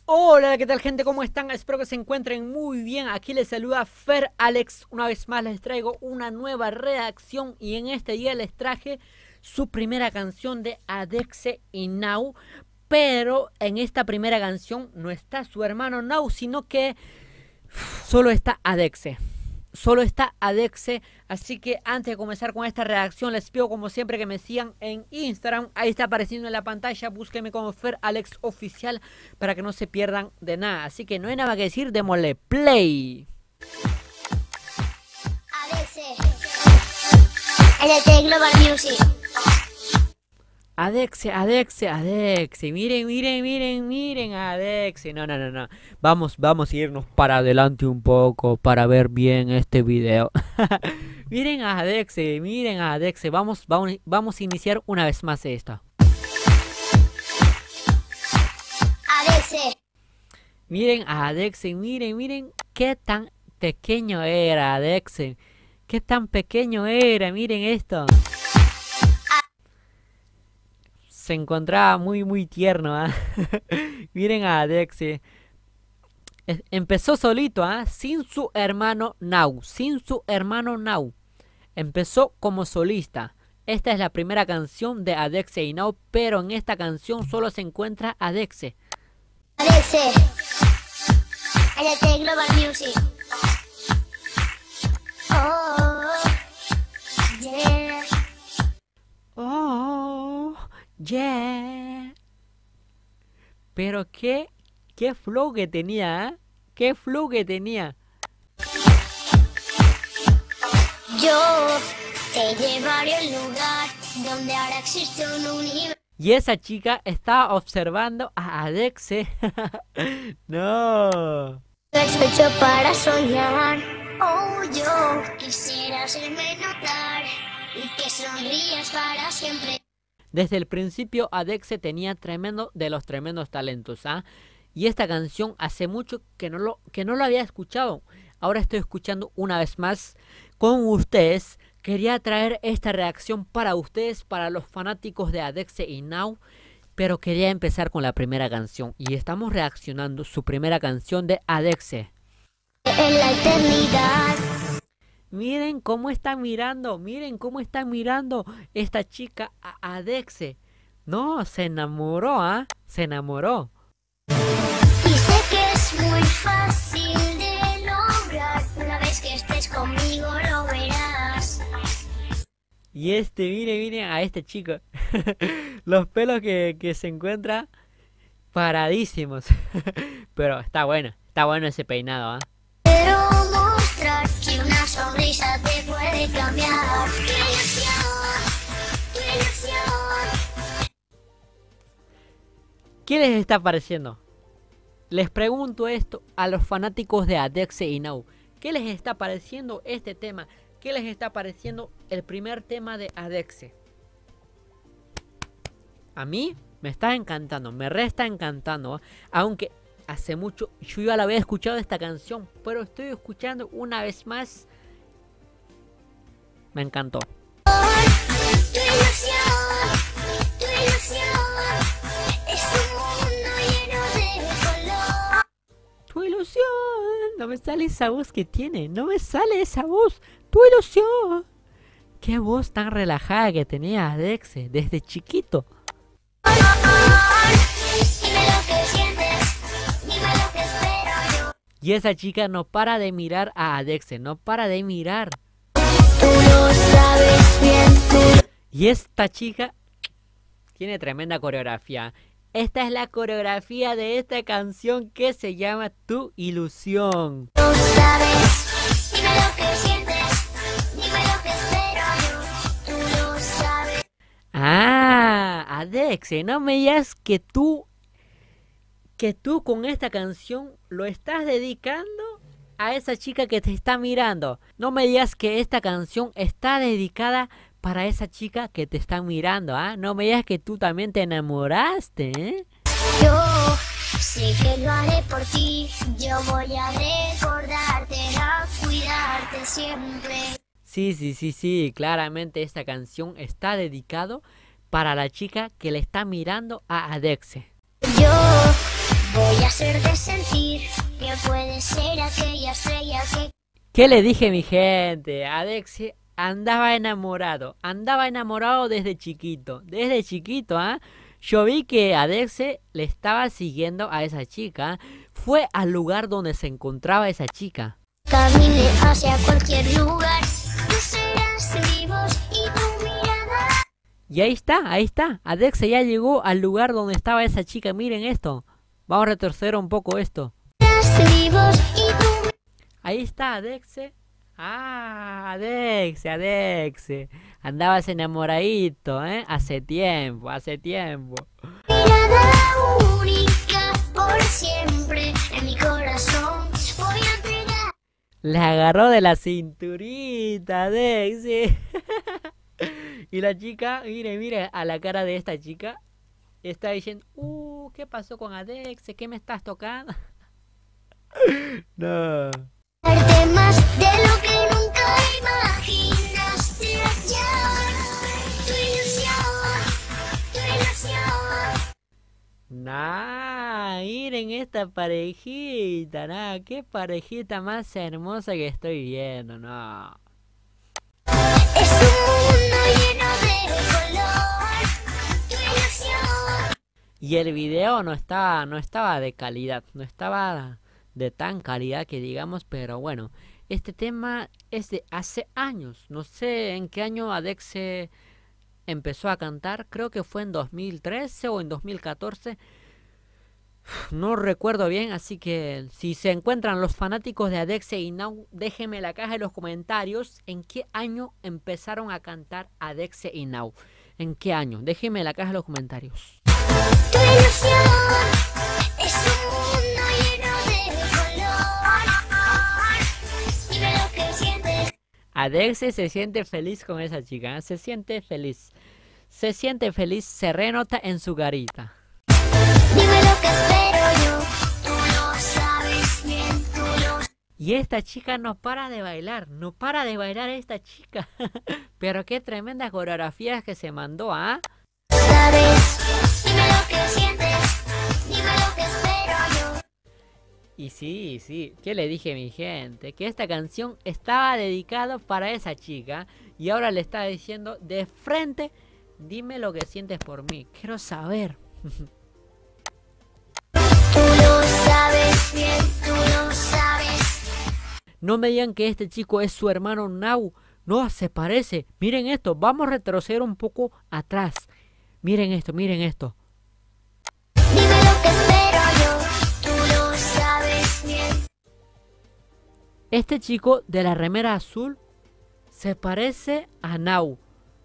Hola, ¿qué tal gente? ¿Cómo están? Espero que se encuentren muy bien. Aquí les saluda Fer Alex. Una vez más les traigo una nueva reacción y en este día les traje su primera canción de Adexe y Now. Pero en esta primera canción no está su hermano Now, sino que solo está Adexe. Solo está Adexe, así que antes de comenzar con esta reacción les pido como siempre que me sigan en Instagram, ahí está apareciendo en la pantalla, búsquenme como Fer Alex Oficial para que no se pierdan de nada, así que no hay nada que decir, démosle play. Adexe, LT Global Music. Adexe, Adexe, Adexe, miren, Adexe, no, vamos a irnos para adelante un poco para ver bien este video. miren a Adexe, vamos a iniciar una vez más esto. Adexe, Miren a Adexe, miren qué tan pequeño era Adexe, qué tan pequeño era, miren esto. Se encontraba muy tierno, ¿eh? Miren a Adexe. Empezó solito, ¿eh? Sin su hermano Now. Empezó como solista. Esta es la primera canción de Adexe y Now, pero en esta canción solo se encuentra Adexe. Adexe, LT Global Music. Oh, yeah. Oh, yeah. Pero qué flow que tenía, ¿eh? Qué flow que tenía. Yo te llevaré al lugar donde ahora existe un universo. Y esa chica estaba observando a Adexe. No. Hecho para soñar. Oh, yo quisiera hacerme notar y que sonrías para siempre. Desde el principio Adexe tenía de los tremendos talentos, ¿ah? Y esta canción hace mucho que no lo había escuchado. Ahora estoy escuchando una vez más con ustedes. Quería traer esta reacción para ustedes, para los fanáticos de Adexe y Now. Pero quería empezar con la primera canción. Y estamos reaccionando su primera canción de Adexe. En la eternidad. Miren cómo está mirando esta chica a Adexe. No, se enamoró, ¿ah? Se enamoró. Y sé que es muy fácil de lograr. Una vez que estés conmigo lo verás. Y miren a este chico. Los pelos que se encuentra paradísimos. Pero está bueno ese peinado, ¿ah? Quiero mostrar que una sonrisa te puede cambiar. Tu ilusión, tu ilusión. ¿Qué les está pareciendo? Les pregunto esto a los fanáticos de Adexe y Now. ¿Qué les está pareciendo este tema? ¿Qué les está pareciendo el primer tema de Adexe? A mí me está encantando, me está encantando, ¿eh? Aunque hace mucho yo ya la había escuchado esta canción, pero estoy escuchando una vez más. Me encantó. Tu ilusión es un mundo lleno de color. Tu ilusión. No me sale esa voz que tiene. No me sale esa voz. Tu ilusión. Qué voz tan relajada que tenía Adexe desde chiquito. Dime lo que sientes, dime lo que espero yo. Y esa chica no para de mirar a Adexe. No para de mirar. Tú lo sabes bien, Y esta chica tiene tremenda coreografía. Esta es la coreografía de esta canción que se llama Tu Ilusión. tú lo sabes. Dime lo que sientes, dime lo que espero yo. Tú lo sabes. Ah, Adexe, no me digas que tú con esta canción lo estás dedicando a esa chica que te está mirando. No me digas que esta canción está dedicada para esa chica que te está mirando, ¿ah? No me digas que tú también te enamoraste, ¿eh? Yo sé que lo haré por ti. Yo voy a recordarte, a cuidarte siempre. Sí, claramente esta canción está dedicado para la chica que le está mirando a Adexe. Yo Voy a hacerte sentir que puedes ser aquella estrella que... ¿Qué le dije, mi gente? Adexi andaba enamorado desde chiquito. Desde chiquito, ¿ah? Yo vi que Adexi le estaba siguiendo a esa chica. Fue al lugar donde se encontraba esa chica. Camine hacia cualquier lugar, tú serás mi voz y tu mirada. Y ahí está. Adexi ya llegó al lugar donde estaba esa chica. Miren esto. Vamos a retorcer un poco esto. Serás mi voz y tu Ahí está Adexi. Ah, Adexi. Andabas enamoradito, ¿eh? Hace tiempo. mirada única por siempre en mi corazón. Voy a entregar. Le agarró de la cinturita, Adexi. Y la chica, mire a la cara de esta chica. Está diciendo, ¿qué pasó con Adexi? ¿Qué me estás tocando? No. Darte más de lo que nunca imaginaste ayer. Tu ilusión. Nah, miren esta parejita, nah, qué parejita más hermosa que estoy viendo, no. Es un mundo lleno de color. Tu ilusión. Y el video no estaba de calidad, no estaba de tan calidad que digamos, pero bueno, este tema es de hace años. No sé en qué año Adexi empezó a cantar, creo que fue en 2013 o en 2014. No recuerdo bien, así que si se encuentran los fanáticos de Adexi y Now, déjenme en la caja de los comentarios en qué año empezaron a cantar Adexi y Now. ¿En qué año? Déjenme en la caja de los comentarios. Tu ilusión es un mundo lleno de color. Dime lo que sientes. Adexi se siente feliz con esa chica, ¿eh? Se siente feliz, se renota en su carita. Dime lo que espero yo. Tú lo sabes bien, tú lo Y esta chica no para de bailar esta chica. Pero qué tremendas coreografías que se mandó, ¿ah? sabes. Dime lo que sientes. Dime lo que espero yo. Y sí, ¿qué le dije, mi gente? Que esta canción estaba dedicada para esa chica. Y ahora le está diciendo de frente, dime lo que sientes por mí. Quiero saber. Tú lo sabes bien, tú lo sabes. No me digan que este chico es su hermano Now. No, se parece. Miren esto, vamos a retroceder un poco atrás. Miren esto. Dime lo que espero yo. Tú lo sabes bien. Este chico de la remera azul se parece a Now.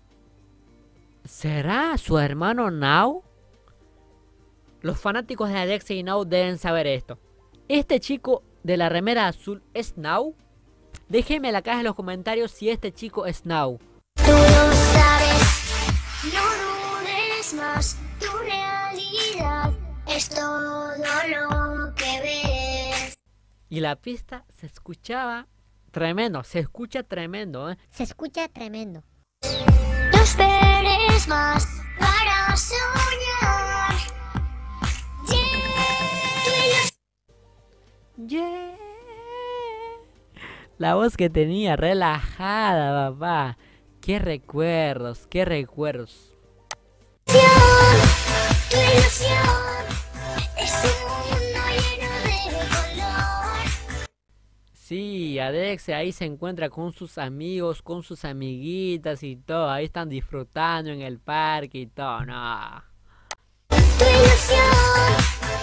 ¿Será su hermano Now? Los fanáticos de Adexi y Now deben saber esto. ¿Este chico de la remera azul es Now? Déjenme en la caja de los comentarios si este chico es Now. Tú lo sabes. No dudes más. Tu realidad es todo lo que ves. Y la pista se escuchaba tremendo, se escucha tremendo, ¿eh? Se escucha tremendo. No esperes más para soñar. Yeah. La voz que tenía, relajada, papá. Qué recuerdos. Tu ilusión es un mundo lleno de color. Sí, Adexi ahí se encuentra con sus amigos, con sus amiguitas y todo. Ahí están disfrutando en el parque y todo, no. Tu ilusión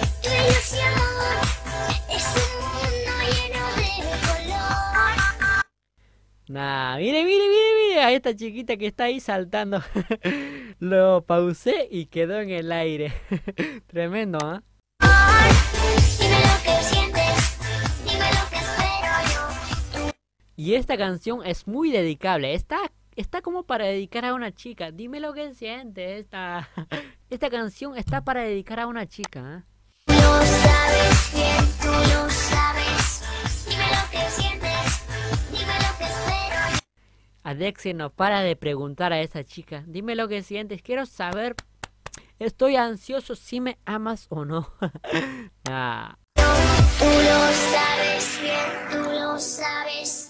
es un mundo lleno de color. Nah, mire a esta chiquita que está ahí saltando. Lo pausé y quedó en el aire. Tremendo, ¿ah? Dime lo que sientes, dime lo que espero yo. Y esta canción es muy dedicable. Está como para dedicar a una chica. Dime lo que sientes. Esta canción está para dedicar a una chica, ¿eh? Lo sabes bien, tú lo sabes. Dime lo que sientes, dime lo que espero yo. Adexi no para de preguntar a esa chica. Dime lo que sientes. Quiero saber Estoy ansioso si me amas o no. Ah. Tú lo sabes bien, tú lo sabes.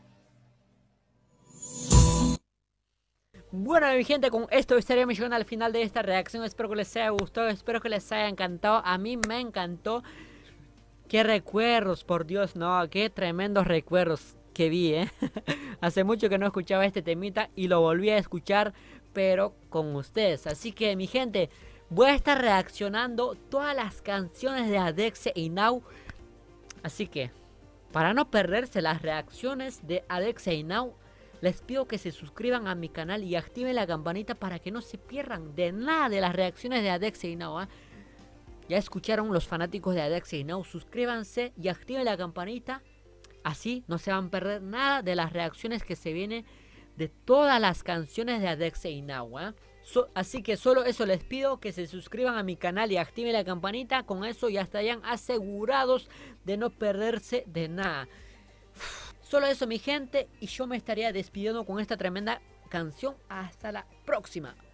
Bueno, mi gente, con esto estaríamos llegando al final de esta reacción. Espero que les haya gustado, espero que les haya encantado. A mí me encantó. Qué recuerdos, por Dios, no, qué tremendos recuerdos que vi, Hace mucho que no escuchaba este temita y lo volví a escuchar, pero con ustedes. Así que, mi gente, voy a estar reaccionando todas las canciones de Adexe y Now. Así que, para no perderse las reacciones de Adexe y Now, les pido que se suscriban a mi canal y activen la campanita para que no se pierdan de nada de las reacciones de Adexe y Now, Ya escucharon los fanáticos de Adexe y Now, suscríbanse y activen la campanita. Así no se van a perder nada de las reacciones que se vienen de todas las canciones de Adexe y Now, así que solo eso les pido, que se suscriban a mi canal y activen la campanita. Con eso ya estarían asegurados de no perderse de nada. Solo eso, mi gente, y yo me estaría despidiendo con esta tremenda canción. Hasta la próxima.